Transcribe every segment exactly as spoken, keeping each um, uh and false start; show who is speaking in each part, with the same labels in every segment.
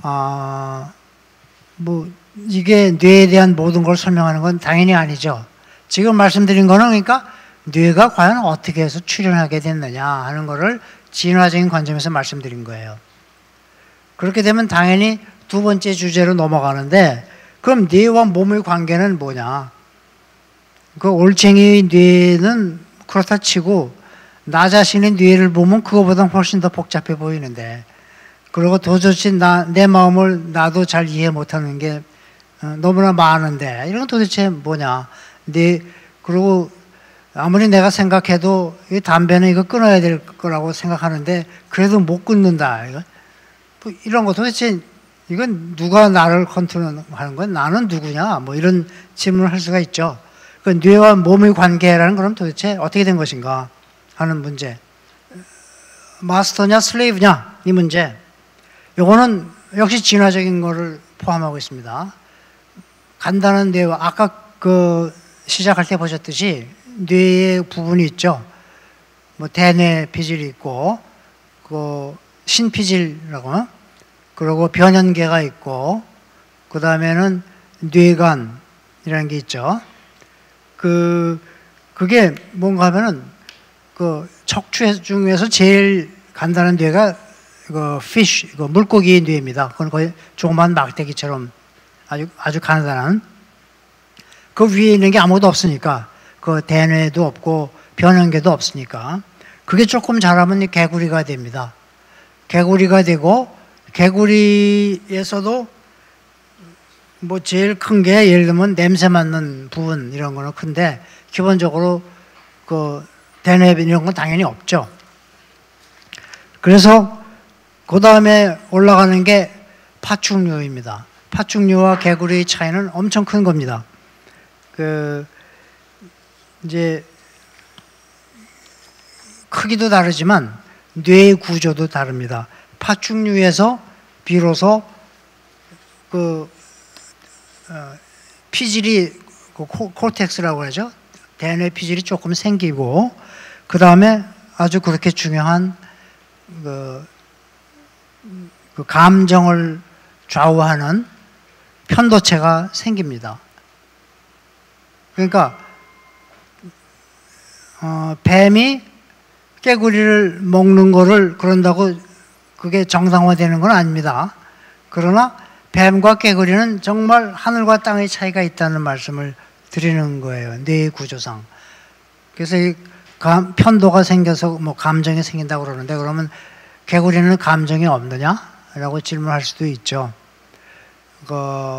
Speaker 1: 아, 뭐 이게 뇌에 대한 모든 걸 설명하는 건 당연히 아니죠. 지금 말씀드린 거는 그러니까 뇌가 과연 어떻게 해서 출현하게 됐느냐 하는 거를 진화적인 관점에서 말씀드린 거예요. 그렇게 되면 당연히 두 번째 주제로 넘어가는데, 그럼 뇌와 몸의 관계는 뭐냐? 그 올챙이의 뇌는 그렇다 치고 나 자신의 뇌를 보면 그거보다 훨씬 더 복잡해 보이는데, 그리고 도저히 나, 내 마음을 나도 잘 이해 못하는 게 너무나 많은데, 이런 건 도대체 뭐냐? 뇌, 그리고 아무리 내가 생각해도 이 담배는 이거 끊어야 될 거라고 생각하는데 그래도 못 끊는다. 이거. 뭐 이런 거 도대체 이건 누가 나를 컨트롤하는 거야? 나는 누구냐? 뭐 이런 질문을 할 수가 있죠. 그 뇌와 몸의 관계라는 건 도대체 어떻게 된 것인가 하는 문제. 마스터냐 슬레이브냐 이 문제. 요거는 역시 진화적인 거를 포함하고 있습니다. 간단한 뇌와 아까 그 시작할 때 보셨듯이 뇌의 부분이 있죠. 뭐 대뇌 피질이 있고, 그 신피질이라고, 그리고 변연계가 있고, 그 다음에는 뇌관이라는 게 있죠. 그 그게 뭔가 하면은 그 척추 중에서 제일 간단한 뇌가 그 피쉬, 그 물고기의 뇌입니다. 그건 거의 조그만 막대기처럼 아주 아주 간단한. 그 위에 있는 게 아무것도 없으니까, 그 대뇌도 없고 변연계도 없으니까 그게 조금 자라면 개구리가 됩니다. 개구리가 되고, 개구리에서도 뭐 제일 큰 게 예를 들면 냄새 맡는 부분 이런 거는 큰데, 기본적으로 그 대뇌 이런 건 당연히 없죠. 그래서 그 다음에 올라가는 게 파충류입니다. 파충류와 개구리의 차이는 엄청 큰 겁니다. 그 이제 크기도 다르지만 뇌의 구조도 다릅니다. 파충류에서 비로소 그 어, 피질이 그 콜텍스라고 하죠. 대뇌 피질이 조금 생기고, 그 다음에 아주 그렇게 중요한 그, 그 감정을 좌우하는 편도체가 생깁니다. 그러니까 어, 뱀이 깨구리를 먹는 거를 그런다고 그게 정상화되는 건 아닙니다. 그러나 뱀과 깨구리는 정말 하늘과 땅의 차이가 있다는 말씀을 드리는 거예요. 뇌의 구조상. 그래서 이 감, 편도가 생겨서 뭐 감정이 생긴다고 그러는데, 그러면 개구리는 감정이 없느냐? 라고 질문할 수도 있죠. 그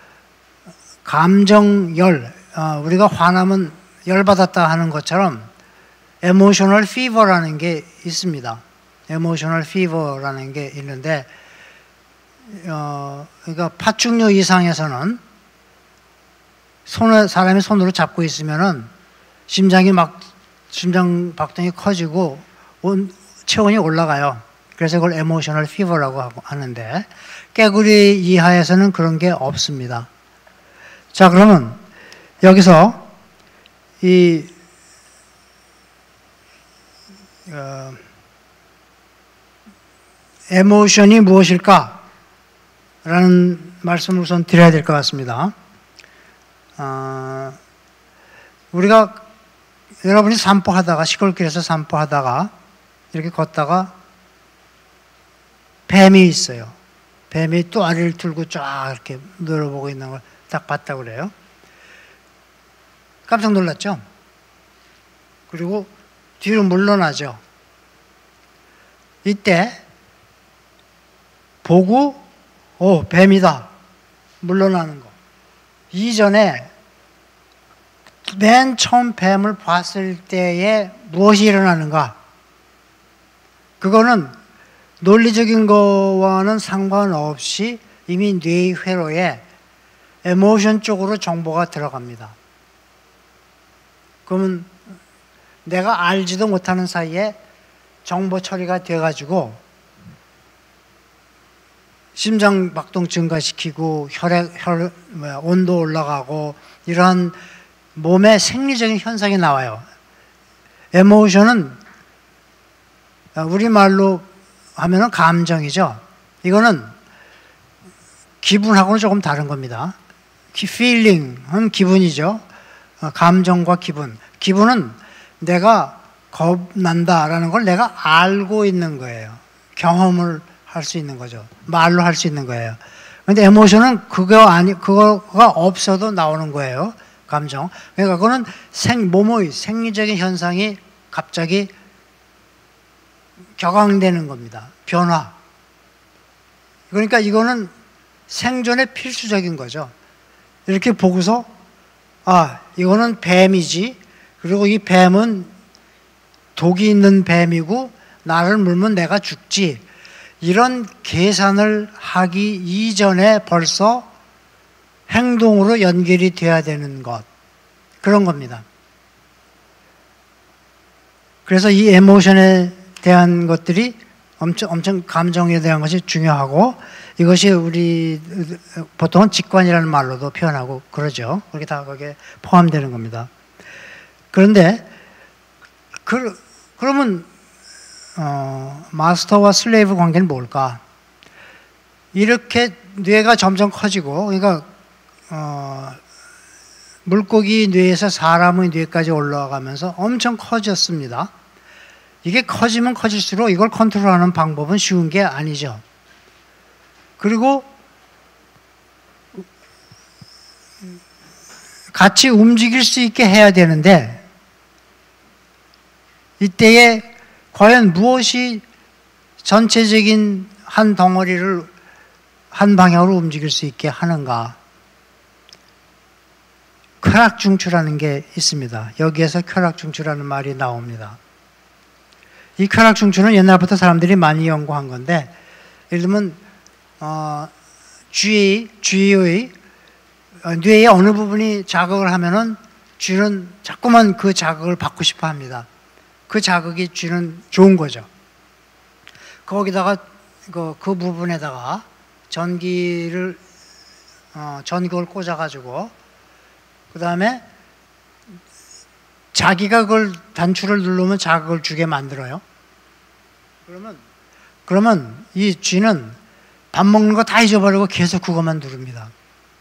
Speaker 1: 감정열, 어, 우리가 화나면 열받았다 하는 것처럼 에모셔널 피버라는 게 있습니다. 에모셔널 피버라는 게 있는데, 어, 그러니까 파충류 이상에서는 손을, 사람이 손으로 잡고 있으면은 심장이 막, 심장 박동이 커지고 온, 체온이 올라가요. 그래서 그걸 에모셔널 피버라고 하는데, 깨구리 이하에서는 그런 게 없습니다. 자, 그러면 여기서 이 어, 에모션이 무엇일까? 라는 말씀을 우선 드려야 될 것 같습니다. 어, 우리가 여러분이 산보하다가, 시골길에서 산보하다가 이렇게 걷다가 뱀이 있어요. 뱀이 또 아리를 들고 쫙 이렇게 늘어보고 있는 걸 딱 봤다 그래요. 깜짝 놀랐죠? 그리고 뒤로 물러나죠. 이때 보고 오, 뱀이다. 물러나는 거. 이전에 맨 처음 뱀을 봤을 때에 무엇이 일어나는가? 그거는 논리적인 거와는 상관없이 이미 뇌의 회로에 에모션 쪽으로 정보가 들어갑니다. 그러면 내가 알지도 못하는 사이에 정보 처리가 돼가지고 심장 박동 증가시키고 혈액, 혈, 뭐야, 온도 올라가고 이러한 몸의 생리적인 현상이 나와요. 에모션은 우리말로 하면은 감정이죠. 이거는 기분하고는 조금 다른 겁니다. feeling은 기분이죠. 감정과 기분. 기분은 내가 겁난다라는 걸 내가 알고 있는 거예요. 경험을 할 수 있는 거죠. 말로 할 수 있는 거예요. 근데 에모션은 그거 아니, 그거가 없어도 나오는 거예요. 감정. 그러니까 그거는 생, 몸의 생리적인 현상이 갑자기 격앙되는 겁니다. 변화. 그러니까 이거는 생존에 필수적인 거죠. 이렇게 보고서, 아, 이거는 뱀이지. 그리고 이 뱀은 독이 있는 뱀이고, 나를 물면 내가 죽지. 이런 계산을 하기 이전에 벌써 행동으로 연결이 돼야 되는 것. 그런 겁니다. 그래서 이 에모션에 대한 것들이 엄청, 엄청 감정에 대한 것이 중요하고, 이것이 우리 보통은 직관이라는 말로도 표현하고 그러죠. 그게 다 거기에 포함되는 겁니다. 그런데, 그, 그러면, 어, 마스터와 슬레이브 관계는 뭘까? 이렇게 뇌가 점점 커지고, 그러니까, 어, 물고기 뇌에서 사람의 뇌까지 올라가면서 엄청 커졌습니다. 이게 커지면 커질수록 이걸 컨트롤하는 방법은 쉬운 게 아니죠. 그리고 같이 움직일 수 있게 해야 되는데 이때에 과연 무엇이 전체적인 한 덩어리를 한 방향으로 움직일 수 있게 하는가? 쾌락중추라는 게 있습니다. 여기에서 쾌락중추라는 말이 나옵니다. 이 쾌락중추는 옛날부터 사람들이 많이 연구한 건데, 예를 들면 어, 쥐, 쥐의 어, 뇌의 어느 부분이 자극을 하면은 쥐는 자꾸만 그 자극을 받고 싶어 합니다. 그 자극이 쥐는 좋은 거죠. 거기다가 그, 그 부분에다가 전기를 어, 전극을 꽂아가지고 그 다음에 자기가 그걸 단추를 누르면 자극을 주게 만들어요. 그러면 그러면 이 쥐는 밥 먹는 거 다 잊어버리고 계속 그것만 누릅니다.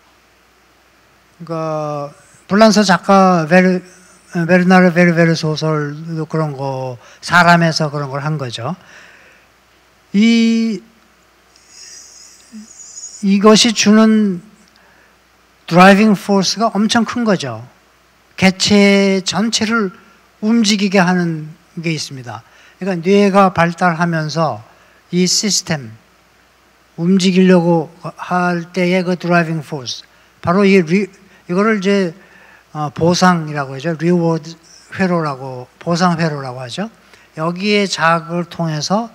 Speaker 1: 그 불란서 작가 베르, 베르나르 베르베르 소설도 그런 거 사람에서 그런 걸 한 거죠. 이 이것이 주는 드라이빙 포스가 엄청 큰 거죠. 개체 전체를 움직이게 하는 게 있습니다. 그러니까 뇌가 발달하면서 이 시스템 움직이려고 할 때의 그 드라이빙 포스, 바로 이 리, 이거를 이제 보상이라고 하죠. 리워드 회로라고, 보상 회로라고 하죠. 여기에 자극을 통해서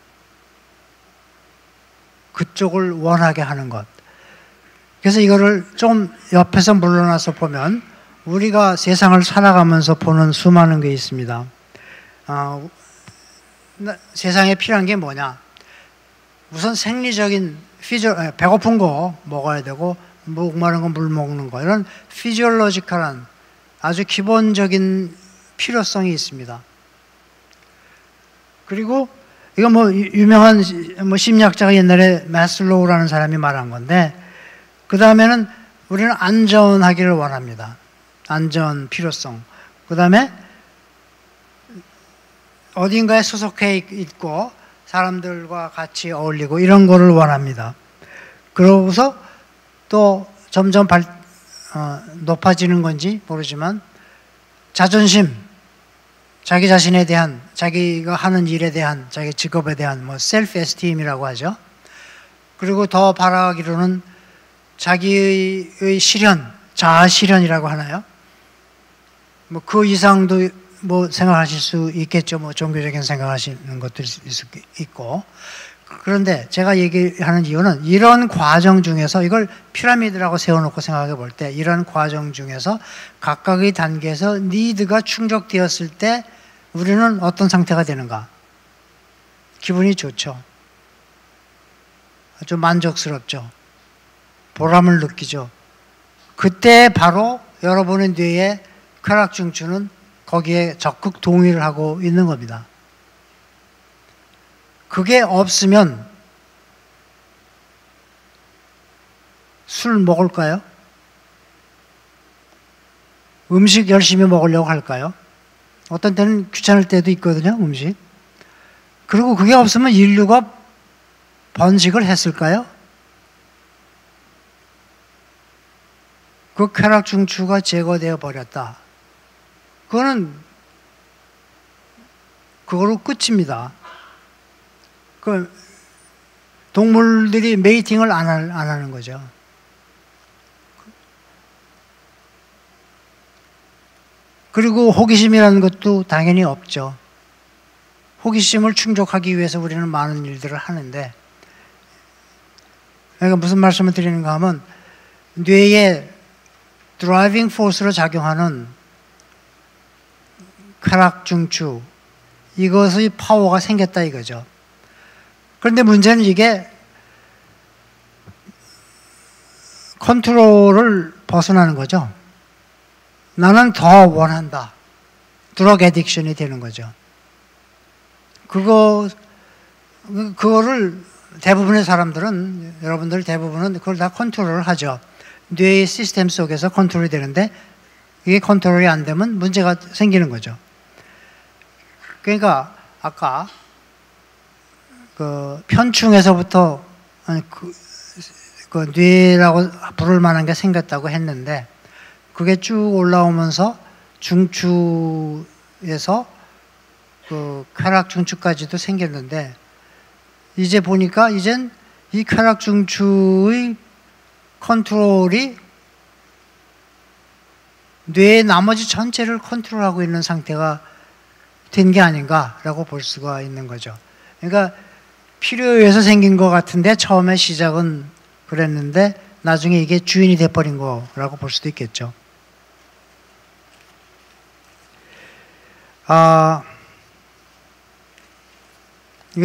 Speaker 1: 그쪽을 원하게 하는 것. 그래서 이거를 좀 옆에서 물러나서 보면 우리가 세상을 살아가면서 보는 수많은 게 있습니다. 어, 세상에 필요한 게 뭐냐? 우선 생리적인 피저, 배고픈 거 먹어야 되고 목마른 거 물 먹는 거, 이런 피지올로지컬한 아주 기본적인 필요성이 있습니다. 그리고 이거 뭐 유명한 뭐 심리학자가 옛날에 마슬로우라는 사람이 말한 건데, 그 다음에는 우리는 안전하기를 원합니다. 안전, 필요성. 그 다음에 어딘가에 소속해 있고 사람들과 같이 어울리고 이런 거를 원합니다. 그러고서 또 점점 발, 어, 높아지는 건지 모르지만 자존심, 자기 자신에 대한, 자기가 하는 일에 대한, 자기 직업에 대한 뭐 셀프 에스팀이라고 하죠. 그리고 더 바라기로는 자기의 실현, 자아 실현이라고 하나요? 뭐 그 이상도 뭐 생각하실 수 있겠죠. 뭐 종교적인 생각하시는 것도 있고. 그런데 제가 얘기하는 이유는 이런 과정 중에서 이걸 피라미드라고 세워놓고 생각해 볼 때 이런 과정 중에서 각각의 단계에서 니드가 충족되었을 때 우리는 어떤 상태가 되는가? 기분이 좋죠. 아주 만족스럽죠. 보람을 느끼죠. 그때 바로 여러분의 뇌에 쾌락중추는 거기에 적극 동의를 하고 있는 겁니다. 그게 없으면 술 먹을까요? 음식 열심히 먹으려고 할까요? 어떤 때는 귀찮을 때도 있거든요, 음식. 그리고 그게 없으면 인류가 번식을 했을까요? 그 쾌락 중추가 제거되어 버렸다. 그거는 그거로 끝입니다. 그 동물들이 메이팅을 안, 할, 안 하는 거죠. 그리고 호기심이라는 것도 당연히 없죠. 호기심을 충족하기 위해서 우리는 많은 일들을 하는데, 그러니까 무슨 말씀을 드리는가 하면 뇌에 드라이빙 포스로 작용하는 쾌락 중추, 이것의 파워가 생겼다 이거죠. 그런데 문제는 이게 컨트롤을 벗어나는 거죠. 나는 더 원한다. 드러그 애딕션이 되는 거죠. 그거, 그거를 대부분의 사람들은, 여러분들 대부분은 그걸 다 컨트롤을 하죠. 뇌의 시스템 속에서 컨트롤이 되는데, 이게 컨트롤이 안 되면 문제가 생기는 거죠. 그러니까, 아까, 그, 편충에서부터, 아니, 그, 그, 뇌라고 부를 만한 게 생겼다고 했는데, 그게 쭉 올라오면서 중추에서 그 쾌락 중추까지도 생겼는데, 이제 보니까 이젠 이 쾌락 중추의 컨트롤이 뇌의 나머지 전체를 컨트롤하고 있는 상태가 된 게 아닌가라고 볼 수가 있는 거죠. 그러니까 필요에 의해서 생긴 것 같은데 처음에 시작은 그랬는데 나중에 이게 주인이 돼버린 거라고 볼 수도 있겠죠. 아, 이게,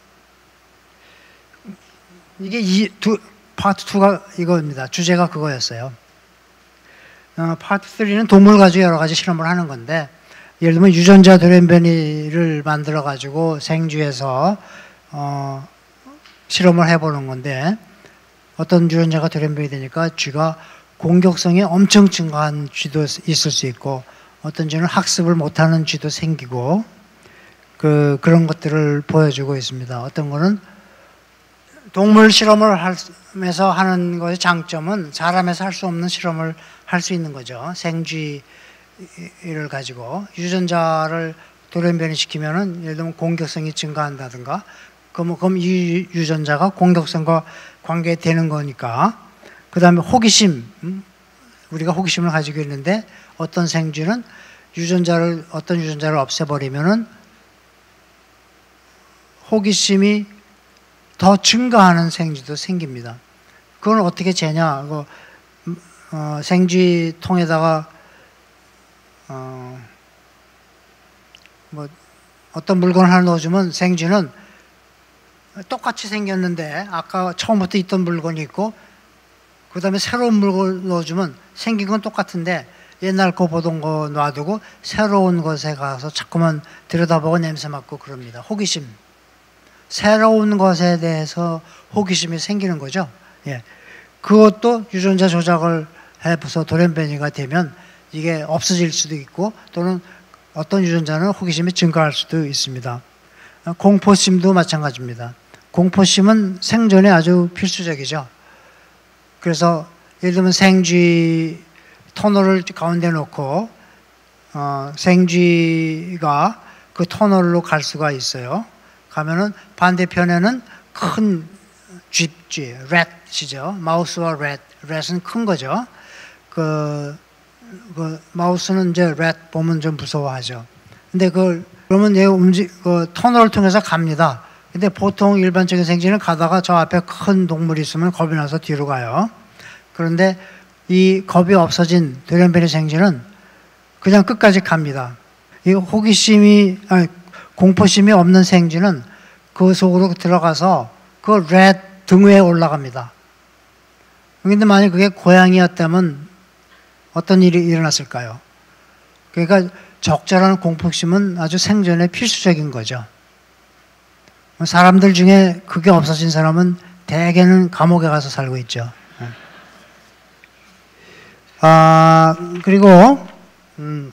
Speaker 1: 이게 이, 두, 파트 이가 이겁니다. 주제가 그거였어요. 어, 파트 삼은 동물 가지고 여러 가지 실험을 하는 건데, 예를 들면 유전자 돌연변이를 만들어가지고 생쥐에서, 어, 실험을 해보는 건데, 어떤 유전자가 돌연변이 되니까 쥐가 공격성이 엄청 증가한 쥐도 있을 수 있고, 어떤 쥐는 학습을 못하는 쥐도 생기고, 그, 그런 것들을 보여주고 있습니다. 어떤 거는 동물 실험을 하면서 하는 것의 장점은 사람에서 할 수 없는 실험을 할 수 있는 거죠. 생쥐를 가지고 유전자를 돌연변이 시키면은 예를 들면 공격성이 증가한다든가, 그럼, 그럼 이 유전자가 공격성과 관계되는 거니까. 그 다음에 호기심, 우리가 호기심을 가지고 있는데 어떤 생쥐는 유전자를, 어떤 유전자를 없애버리면은 호기심이 더 증가하는 생쥐도 생깁니다. 그건 어떻게 재냐? 그, 어, 생쥐 통에다가, 어, 뭐, 어떤 물건을 하나 넣어주면 생쥐는 똑같이 생겼는데 아까 처음부터 있던 물건이 있고, 그 다음에 새로운 물건을 넣어주면 생긴 건 똑같은데 옛날 거 보던 거 놔두고 새로운 것에 가서 자꾸만 들여다보고 냄새 맡고 그럽니다. 호기심. 새로운 것에 대해서 호기심이 생기는 거죠. 예. 그것도 유전자 조작을 해서 돌연변이가 되면 이게 없어질 수도 있고, 또는 어떤 유전자는 호기심이 증가할 수도 있습니다. 공포심도 마찬가지입니다. 공포심은 생존에 아주 필수적이죠. 그래서 예를 들면 생쥐 터널을 가운데 놓고 어, 생쥐가 그 터널로 갈 수가 있어요. 가면은 반대편에는 큰 쥐쥐, 랫이죠. 마우스와 랫, 랫은 큰 거죠. 그, 그 마우스는 이제 랫 보면 좀 무서워하죠. 근데 그 그러면 얘 움직 그 터널을 통해서 갑니다. 근데 보통 일반적인 생쥐는 가다가 저 앞에 큰 동물이 있으면 겁이 나서 뒤로 가요. 그런데 이 겁이 없어진 돌연변이 생쥐는 그냥 끝까지 갑니다. 이 호기심이, 아니, 공포심이 없는 생쥐는 그 속으로 들어가서 그 렛 등 위에 올라갑니다. 그런데 만약 그게 고양이였다면 어떤 일이 일어났을까요? 그러니까 적절한 공포심은 아주 생존에 필수적인 거죠. 사람들 중에 그게 없어진 사람은 대개는 감옥에 가서 살고 있죠. 아, 그리고, 음,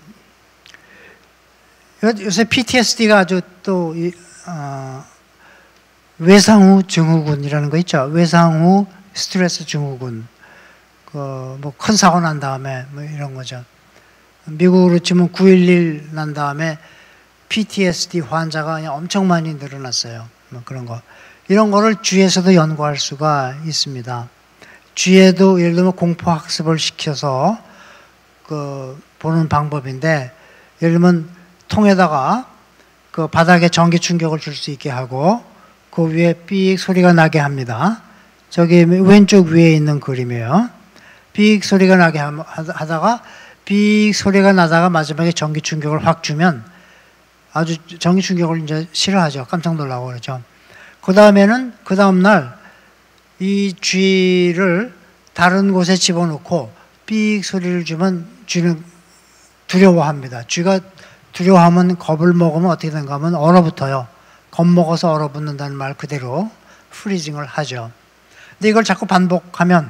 Speaker 1: 요새 피티에스디가 아주 또, 이, 어, 외상후 증후군이라는 거 있죠. 외상후 스트레스 증후군. 그, 뭐, 큰 사고 난 다음에, 뭐, 이런 거죠. 미국으로 치면 구일일 난 다음에 피티에스디 환자가 그냥 엄청 많이 늘어났어요. 뭐 그런 거. 이런 거를 쥐에서도 연구할 수가 있습니다. 쥐에도 예를 들면 공포학습을 시켜서 그 보는 방법인데, 예를 들면 통에다가 그 바닥에 전기 충격을 줄 수 있게 하고 그 위에 삑 소리가 나게 합니다. 저기 왼쪽 위에 있는 그림이에요. 삑 소리가 나게 하다가 삑 소리가 나다가 마지막에 전기 충격을 확 주면 아주 전기 충격을 이제 싫어하죠. 깜짝 놀라고 그러죠. 그 다음에는 그 다음날 이 쥐를 다른 곳에 집어넣고 삑 소리를 주면 쥐는 두려워합니다. 쥐가 두려워하면 겁을 먹으면 어떻게 되는가 하면 얼어붙어요. 겁먹어서 얼어붙는다는 말 그대로 프리징을 하죠. 근데 이걸 자꾸 반복하면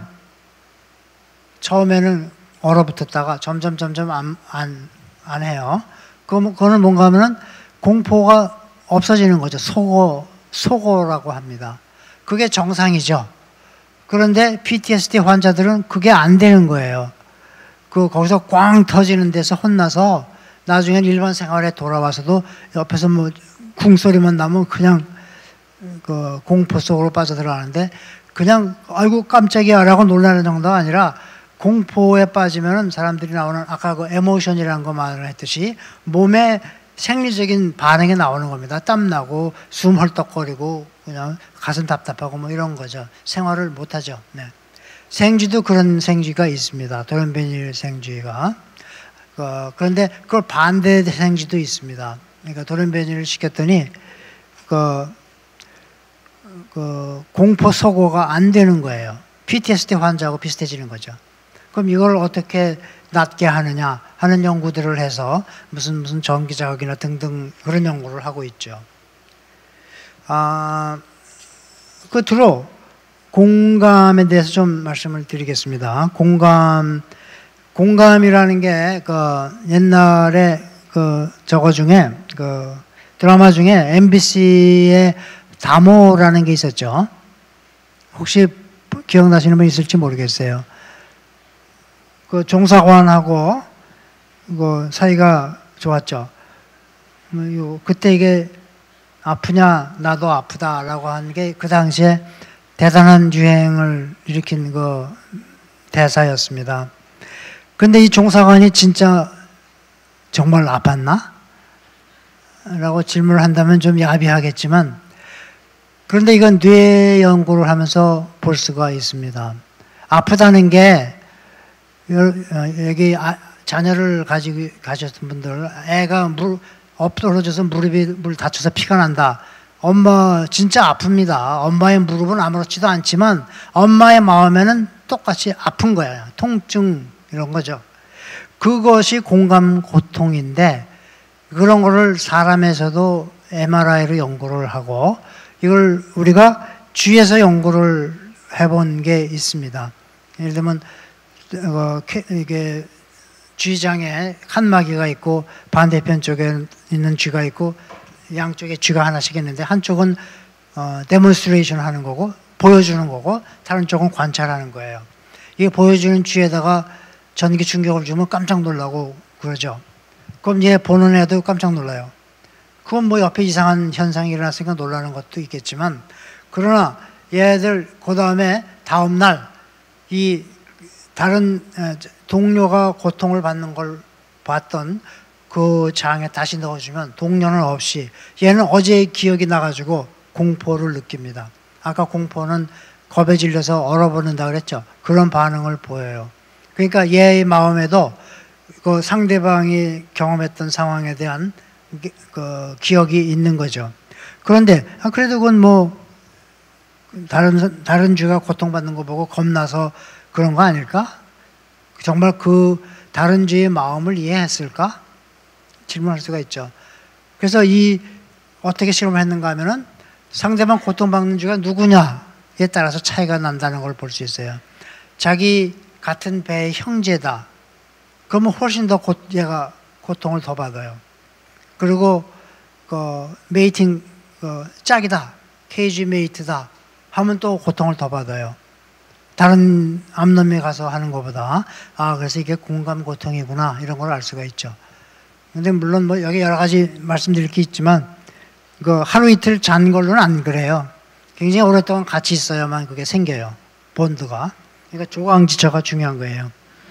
Speaker 1: 처음에는 얼어붙었다가 점점 점점 안, 안, 안 해요. 그거는 뭔가 하면은 공포가 없어지는 거죠. 소고, 소고라고 합니다. 그게 정상이죠. 그런데 피티에스디 환자들은 그게 안 되는 거예요. 그, 거기서 꽝 터지는 데서 혼나서 나중엔 일반 생활에 돌아와서도 옆에서 뭐 궁소리만 나면 그냥 그 공포 속으로 빠져들어가는데 그냥 아이고 깜짝이야 라고 놀라는 정도가 아니라 공포에 빠지면은 사람들이 나오는 아까 그 에모션이라는 거 말을 했듯이 몸에 생리적인 반응이 나오는 겁니다. 땀나고 숨 헐떡거리고 그냥 가슴 답답하고 뭐 이런 거죠. 생활을 못하죠. 네. 생쥐도 그런 생쥐가 있습니다. 돌연변이 생쥐가. 어, 그런데 그걸 반대 생쥐도 있습니다. 그러니까 돌연변이를 시켰더니 그, 그 공포 소고가 안 되는 거예요. 피티에스디 환자하고 비슷해지는 거죠. 그럼 이걸 어떻게 낫게 하느냐 하는 연구들을 해서 무슨 무슨 전기자극이나 등등 그런 연구를 하고 있죠. 아, 끝으로 공감에 대해서 좀 말씀을 드리겠습니다. 공감, 공감이라는 게 그 옛날에 그 저거 중에 그 드라마 중에 엠비씨의 다모라는 게 있었죠. 혹시 기억나시는 분 있을지 모르겠어요. 그 종사관하고 그 사이가 좋았죠. 그때 이게 아프냐 나도 아프다라고 한 게 그 당시에 대단한 유행을 일으킨 그 대사였습니다. 근데 이 종사관이 진짜 정말 아팠나? 라고 질문을 한다면 좀 야비하겠지만 그런데 이건 뇌 연구를 하면서 볼 수가 있습니다. 아프다는 게 여기 자녀를 가지고 가셨던 분들 애가 물 엎드러져서 무릎이 물 다쳐서 피가 난다. 엄마 진짜 아픕니다. 엄마의 무릎은 아무렇지도 않지만 엄마의 마음에는 똑같이 아픈 거예요. 통증 이런 거죠. 그것이 공감 고통인데 그런 거를 사람에서도 엠알아이로 연구를 하고 이걸 우리가 쥐에서 연구를 해본 게 있습니다. 예를 들면 어, 이게 쥐장에 칸막이가 있고 반대편 쪽에 있는 쥐가 있고 양쪽에 쥐가 하나씩 있는데 한쪽은 어, 데몬스트레이션 하는 거고 보여주는 거고 다른 쪽은 관찰하는 거예요. 이게 보여주는 쥐에다가 전기 충격을 주면 깜짝 놀라고 그러죠. 그럼 얘 보는 애도 깜짝 놀라요. 그건 뭐 옆에 이상한 현상이 일어났으니까 놀라는 것도 있겠지만 그러나 얘들 그 다음에 다음 날 이 다른 동료가 고통을 받는 걸 봤던 그 장에 다시 넣어주면 동료는 없이 얘는 어제의 기억이 나가지고 공포를 느낍니다. 아까 공포는 겁에 질려서 얼어버린다 그랬죠. 그런 반응을 보여요. 그러니까 얘의 마음에도 그 상대방이 경험했던 상황에 대한 그 기억이 있는 거죠. 그런데 그래도 그건 뭐 다른 다른 쥐가 고통받는 거 보고 겁나서 그런 거 아닐까? 정말 그 다른 쥐의 마음을 이해했을까? 질문할 수가 있죠. 그래서 이 어떻게 실험을 했는가 하면은 상대방 고통받는 쥐가 누구냐에 따라서 차이가 난다는 걸 볼 수 있어요. 자기 같은 배의 형제다. 그러면 훨씬 더 고, 얘가 고통을 더 받아요. 그리고 그 메이팅 그 짝이다, 케이지 메이트다 하면 또 고통을 더 받아요. 다른 암놈이 가서 하는 것보다. 아, 그래서 이게 공감 고통이구나 이런 걸 알 수가 있죠. 근데 물론 뭐 여기 여러 가지 말씀드릴 게 있지만 그 하루 이틀 잔 걸로는 안 그래요. 굉장히 오랫동안 같이 있어야만 그게 생겨요. 본드가. 그러니까 조강지처가 중요한 거예요.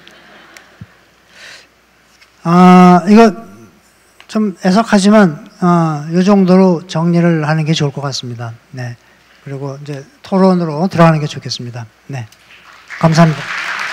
Speaker 1: 아, 이거 좀 애석하지만 아, 이 정도로 정리를 하는 게 좋을 것 같습니다. 네. 그리고 이제 토론으로 들어가는 게 좋겠습니다. 네. 감사합니다.